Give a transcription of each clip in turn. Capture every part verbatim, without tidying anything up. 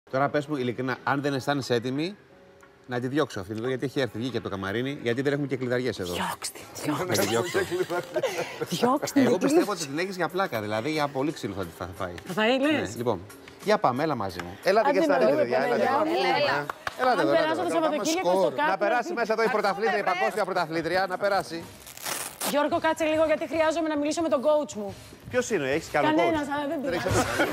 Τώρα πες μου ειλικρινά, αν δεν αισθάνεσαι έτοιμη, να τη διώξω αυτήν εδώ, γιατί έχει έρθει, βγήκε από το καμαρίνι, γιατί δεν έχουμε και κλειδαριές εδώ. Διώξτε, Να τη διώξω. διώξτε. Εγώ πιστεύω ότι την έχεις για πλάκα, δηλαδή για πολύ ξύλο θα τη θα φάει. Θα φάει, λες. Λοιπόν, για πάμε, έλα μαζί μου. Έλατε και στα Άντε, ρίδια, με παιδιά. το Έλατε. έλα. Έλατε Αν εδώ, περάσω έλατε το εδώ. Σαββατοκύριακο στο Να κάπου. περάσει μέσα εδώ η πρωταθλήτρια, η παγκόσμια πρωταθλήτρια, να περάσει. Γιώργο, κάτσε λίγο γιατί χρειάζομαι να μιλήσω με τον coach μου. Ποιος είναι, έχεις κι άλλο Κανένας, coach? αλλά δεν πειράζει.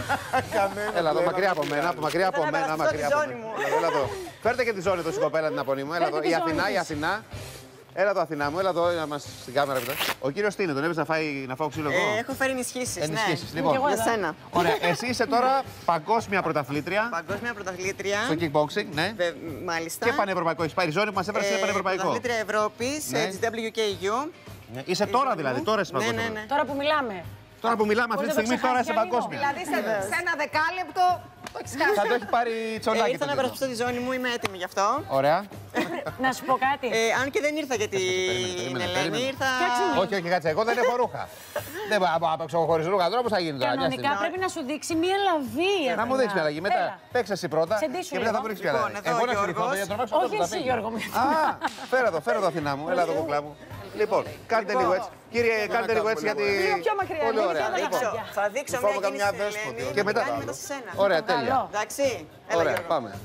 Έλα εδώ, μακριά από μένα, μακριά από μένα, μακριά από μένα. Έλα εδώ. Φέρτε και τη ζώνη εδώ στην κοπέλα την απονή μου. Έλα εδώ, η Αθηνά, η Αθηνά. Έλα εδώ, Αθηνά μου, έλα εδώ, να μας στην κάμερα. Ο κύριος τι είναι, τον έβες να φάει να φάω ξύλο εγώ? Ε, έχω φέρει ενισχύσεις, ναι. Ενισχύσεις, λοιπόν. Για σένα. Ωραία, εσύ είσαι τώρα παγκόσμια πρωταθλήτρια Παγκόσμια πρωταθλήτρια. στο kickboxing, ναι. Βε- Μάλιστα. Και πανευρωπαϊκό. Έχεις πάρει ζώνη που μας έφερε σε Ε, πανευρωπαϊκό. Πρωταθλήτρια Ευρώπης, Ναι. ε, της ντάμπλιου κέι γιου. Ναι. Είσαι τώρα δηλαδή, τώρα είσαι Ναι, παγκόσμια. ναι, ναι. Τώρα που μιλάμε. Τώρα που μιλάμε αυτή τη Μπορείς να το στιγμή, τώρα είσαι ξεχάσεις για λίγο. παγκόσμια. Δηλαδή σε, σε ένα δεκάλεπτο το έχεις κάνει. Θα το έχει πάρει Ε, τσολάκι. ήρθα το να τίτλο. περάσω τη ζώνη μου, είμαι έτοιμη γι' αυτό. Ωραία. Να σου πω κάτι. Ε, αν και δεν ήρθα για την περίμενε, περίμενε, Ελένη, περίμενε. ήρθα. Φτιάξε μου. Όχι, όχι, κάτσε. Εγώ δεν έχω ρούχα. Δεν μπορώ να παίξω χωρίς ρούχα. Τώρα πώς θα γίνει τώρα? Κανονικά νοιάστηκε. πρέπει να σου δείξει μία λαβή. Να μου δείξει μια αλλαγή. Μετά Έλα. παίξε εσύ πρώτα Σε ντύσου και μετά θα λίγο. μου ρίξει μια Λοιπόν, αλλαγή. εδώ Εγώ ο να σου ρίχνω Γιώργος. για τον άξιο Όχι το εσύ, τραπέζι. Γιώργο μου. Α, φέρε εδώ, φέρε εδώ, Αθηνά μου. Έλα εδώ, κουκλά μου. Λοιπόν, κάντε λίγο έτσι. Κύριε, κάντε λίγο έτσι γιατί. Λίγο πιο μακριά, Πολύ λίγο ωραία. πιο Θα Λοιπόν, δείξω, θα δείξω Φάμε μια καμιά κίνηση δέσποτη, στην Ελένη Και και μετά μετά το κάνει άλλο. μετά σε σένα. Ωραία, τέλεια. Καλό. Εντάξει, έλα Ωραία, Γιώργο. πάμε.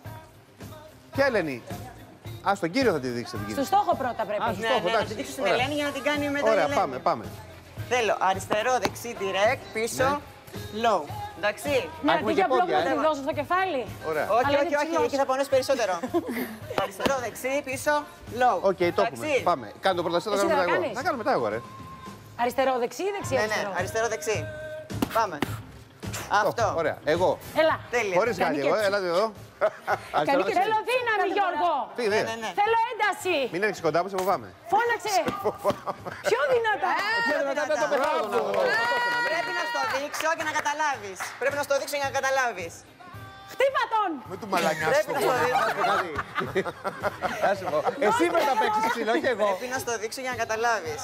Ποια Ελένη? Α, στον κύριο θα τη δείξετε την Στο κίνηση. στόχο πρώτα πρέπει. Α, στο Ναι, στόχο, ναι, να εντάξει. την δείξω στην Ωραία. Ελένη για να την κάνει μετά η Ωραία, Ελένη. πάμε, πάμε. Θέλω αριστερό, δεξί, direct, πίσω, low. Εντάξει. Ναι, έχουμε αντί και για μπλοκ πόδια, να ε. τη δώσω στο κεφάλι. Ωραία. Όχι, Αλλά όχι, είναι όχι, ψηλός. εκεί θα πονέσει περισσότερο. Αριστερό, δεξί, πίσω, low. Οκ, το έχουμε. Εντάξει. Πάμε. Κάνε το πρώτα, εσύ, το Εσύ κάνουμε θα μετά εγώ. κάνεις? Να κάνουμε μετά εγώ, ρε. Αριστερό, δεξί, δεξί, Ναι, ναι, αριστερό. αριστερό, δεξί. Πάμε. Αυτό. Ωραία, εγώ. Έλα. Τέλεια. Χωρίς Κάνει κάτι, και εγώ, έτσι. έλατε εδώ. Κάνει Αριστερό, και δεξί. θέλω δύναμη, Γιώργο. Τι, Ναι, δε. ναι, ναι. Θέλω ένταση. Μην έρχεσαι κοντά μου, σε φοβάμαι. Φώναξε. Πιο δυνατά. Πιο δυνατά. το πετάω, το Πρέπει να στο δείξω και να καταλάβεις. Πρέπει να στο δείξω για να καταλάβεις. Χτύπα τον. Με του μαλανιά Πρέπει να στο δείξω. Θα σου πω. Εσύ πρέπει να παίξεις ξύλο, όχι εγώ. Πρέπει να στο δείξω για να καταλάβεις.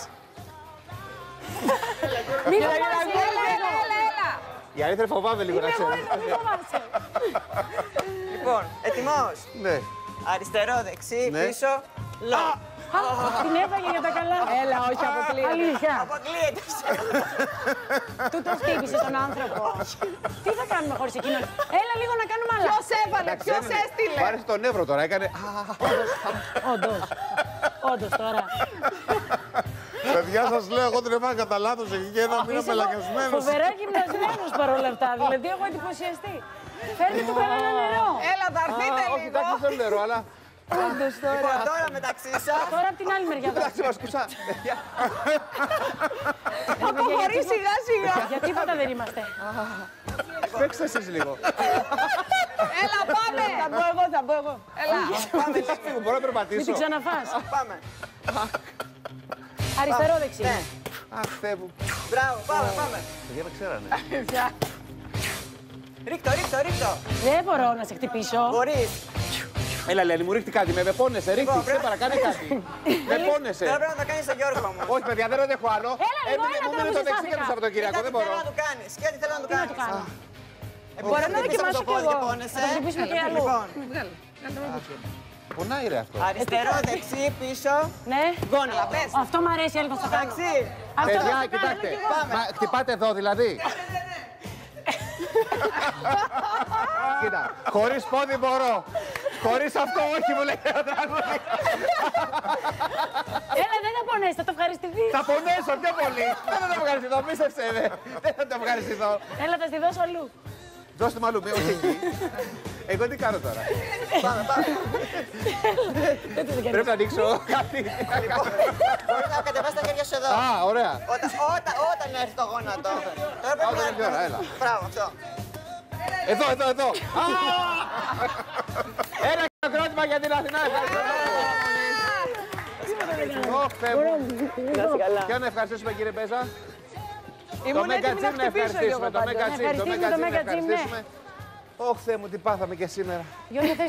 Μην φοβάσαι. Έλα, έλα, έλα, έλα. Η αλήθεια είναι φοβάμαι λίγο, να Είμαι εγώ ξέρεις. εδώ, μην φοβάσαι. Λοιπόν, έτοιμος. Ναι. Αριστερό, δεξί, Ναι. πίσω, low. Α, την έφαγε για τα καλά. Έλα, όχι, αποκλείεται. Αλήθεια. Αποκλείεται. Του το χτύπησε τον άνθρωπο. Τι θα κάνουμε χωρίς εκείνον. Έλα λίγο να κάνουμε άλλα. Ποιος έβαλε, ποιος έστειλε. Μου άρεσε το νεύρο τώρα, έκανε. Όντως. Όντως τώρα. Παιδιά, σας λέω, εγώ την έφαγα κατά λάθος εκεί και ένα μήνα Είσαι μελαγιασμένος. φοβερά γυμνασμένος παρόλα αυτά. Δηλαδή, έχω εντυπωσιαστεί. Φέρνει του κανένα νερό. Έλα, θα έρθείτε Όχι, λίγο. εντάξει, δεν θέλω νερό, αλλά. Όντως τώρα. Λοιπόν, τώρα μεταξύ σας. Τώρα από την άλλη μεριά. Εντάξει, μας κουτσά. Αποχωρεί σιγά σιγά. Για τίποτα δεν είμαστε. Παίξτε εσείς λίγο. Έλα, πάμε. Θα μπω εγώ, θα μπω εγώ. Έλα. Πάμε, Μπορώ να Μην περπατήσω. την ξαναφάς. πάμε. Αριστερό δεξί. Ναι, Αχ, Θεέ μου. μπράβο, πάμε, πάμε. Παιδιά με ξέρανε. Ρίχτω, ρίχτω, ρίχτω. Δεν μπορώ να σε χτυπήσω. Μπορείς. Έλα, Λένη, μου ρίχτη κάτι. Με με πόνεσαι, ρίχτη. Σε πρέπει- παρακάνε κάτι. Με Τώρα πόνεσαι. πρέπει να το κάνεις στον Γιώργο μου. Όχι, παιδιά, δεν αντέχω άλλο. Έλα, λίγο, Έμεινε- έλα, Μου τώρα μείνει που το δεξί και το ζεστάθηκα. Σαββατοκύριακο. Κοίτα Δεν τι θέλω μπορώ. να του κάνεις. Κοίτα τι θέλω να του Τι να του κάνεις. κάνω. Μπορώ να δοκιμάσω κι εγώ. Θα το χτυπήσουμε και αλλού. Λοιπόν, Πονάει ρε αυτό. αριστερό, δεξί, πίσω, Ναι. γόνατα. Αυτό μ' αρέσει, έλεγα θα το κάνω. Εντάξει. Αυτό θα Παιδιά, το κάνω κοιτάξτε. κι εγώ. Μα χτυπάτε εδώ δηλαδή. Κοίτα, χωρίς πόδι μπορώ. Χωρίς αυτό όχι, μου λέει ένα τραγούδι. Έλα, δεν θα πονέσει, θα το ευχαριστηθείς. Θα πονέσω πιο πολύ. Δεν θα το ευχαριστηθώ, πίστεψε με. Δεν θα το ευχαριστηθώ. Έλα, θα στη δώσω αλλού. Δώστε μου αλλού, όχι εκεί. Εγώ τι κάνω τώρα. Πάμε, πάμε. Δεν το Πρέπει να ανοίξω κάτι. Μπορείς να κατεβάσεις τα χέρια σου εδώ. Α, ωραία. Όταν, όταν, όταν έρθει το γόνατο. Τώρα πρέπει Όταν έρθει η ώρα, έλα. Μπράβο, αυτό. Εδώ, εδώ, εδώ. Α! Ένα χειροκρότημα για την Αθηνά. Ευχαριστώ. Ωχ, Θεέ μου. Ποιο να ευχαριστήσουμε, κύριε Μπέζα. Το Ήμουν Μέγκα έτοιμη να Τζιμ να χτυπήσω, ευχαριστήσουμε. Γιώργο, Το πάντως. Μέγκα Τζιμ, το Ευχαριστήσουμε Μέγκα το Τζιμ να Μέγκα Τζιμ, ναι. ευχαριστήσουμε. Ωχ, Θεέ μου, τι πάθαμε και σήμερα. Γιώργο, θες